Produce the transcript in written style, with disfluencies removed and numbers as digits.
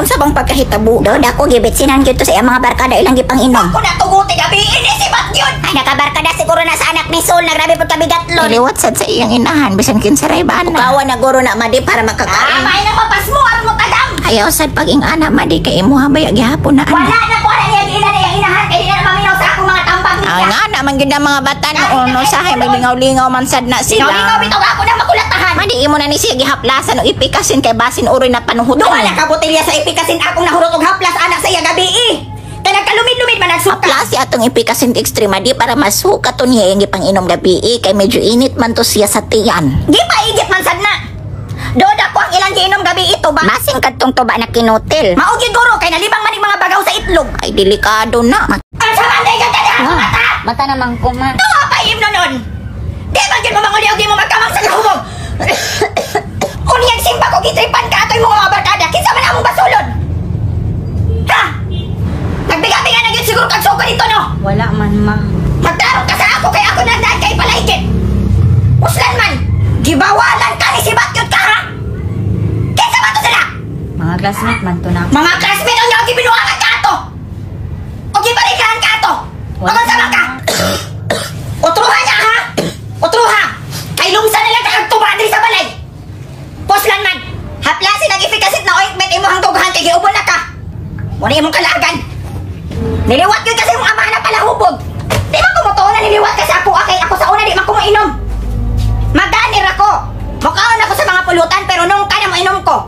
Unsa bang pagkahitabo? Do dako gibitsinan gyud to sa iyang mga barkada ilang gipang-inom. Ako na tuguti gabi ini si Batyod. Ay nakabarkada siguro na sa anak ni Sol, nagrabi pud kabigatlon. Iliwat sad sa iyang inahan bisan kinsa ray bana. Kawa na guro na madi para makakain. May na mapas mo aron mo tadam. Ayaw sad paging ana madi kay imo habay gihapon na Wala ana. na ko na niya ina na yung inahan kay di na maminaw sa akong mga tambag Ay niya. nga naman gyud ang mga bata no sahay maglingaw-lingaw man sad na Singaw sila. bitaw ako na makulatahan. Madi imo na ni siya gihaplasan o ipikasin kay basin uroy na panuhod. Duha na kabotilya sa ipikasin akong nahurot og haplas anak sa iya gabi eh. Kay nagkalumid-lumid man nagsuka. Klase atong ipikasin extrema di para masuka to niya yung ipang-inom gabi kay medyo init man to siya sa tiyan. Di pa igit man sad na. Doda ko ang ilang giinom gabi ito ba? Masing kadtong tuba na kinutil. Maugid guro kay nalibang man yung mga bagaw sa itlog. Ay delikado na. Ang samanday ka tadi ako mata. Mata namang kuma. Tuwa pa himno nun. Di man gyud mo manguli og di mo magkamang sa kahubog. Unyang simba ko gitripan ka atoy mga barkada. Kinsa man among basulod? Ha? Nagbiga-biga na gyud siguro kag suko dito no. Wala man ma. Magtarong ka sa ako kay ako nagdaan kay palaikit. Uslan man. Gibawalan ka ni si Batyod ka ha? Kinsa ba to sila? Mga classmate man to na. Mga classmate ang yung gibinuangan ka ato. O gibarikahan ka ato. Pagod sa ka. Utruha niya ha? Utruha. Kay lungsa na lang kakagtuba diri sa balay. Poslan man. Haplasin ang ifikasit na ointment imo hang tugahan kay giubon na ka. Muna imong kalagan. Niliwat yun kasi mong ama na pala hubog. Di ba kumutuon na niliwat kasi ako kay ako sa una di man ko mainom. Maganir ako. Mukaon ako sa mga pulutan pero nung ka na mainom ko.